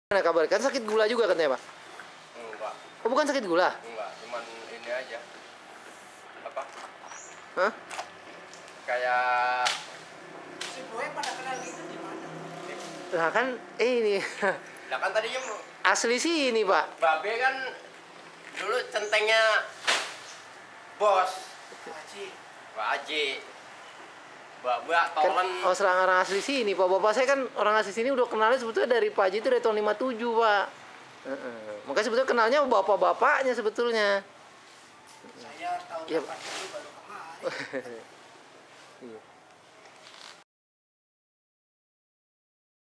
Mana kabar? Kan sakit gula juga katanya, Pak? Enggak. Oh, bukan sakit gula? Enggak, cuman ini aja. Apa? Hah? Kayak Si Boy pada kenal gitu di mana? Lah kan ini lah kan tadinya asli sih ini, Pak. Babe kan dulu centengnya bos Haji. Pak Haji. Mbak Tolen. Oh, serang orang asli sini, Pak. Bapak saya kan orang asli sini udah kenalnya sebetulnya dari Pak Haji itu dari tahun 57, Pak. Makanya sebetulnya kenalnya bapak-bapaknya sebetulnya. Saya tahun Iya, 80 baru kemarin. Iya.